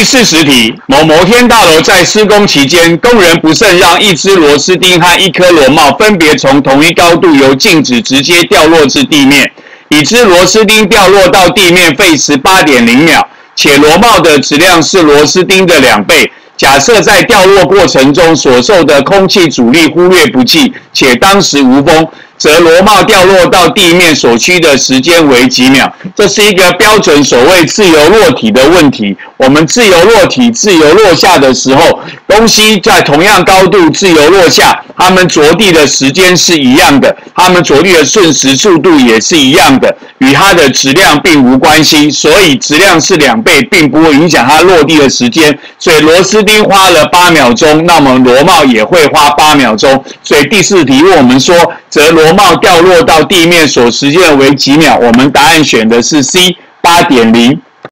40题，某摩天大楼在施工期间，工人不慎让一只螺丝钉和一颗螺帽分别从同一高度由静止直接掉落至地面。已知螺丝钉掉落到地面费时 8.0 秒，且螺帽的质量是螺丝钉的2倍。假设在掉落过程中所受的空气阻力忽略不计，且当时无风，则螺帽掉落到地面所需的时间为几秒？这是一个标准所谓自由落体的问题。我们自由落体、自由落下的时候，东西在同样高度自由落下，它们着地的时间是一样的，它们着地的瞬时速度也是一样的，与它的质量并无关系。所以质量是2倍，并不会影响它落地的时间。所以螺丝钉花了8秒钟，那么螺帽也会花8秒钟。所以第4题问我们说，则螺帽掉落到地面所时间为几秒？我们答案选的是 C， 8.0。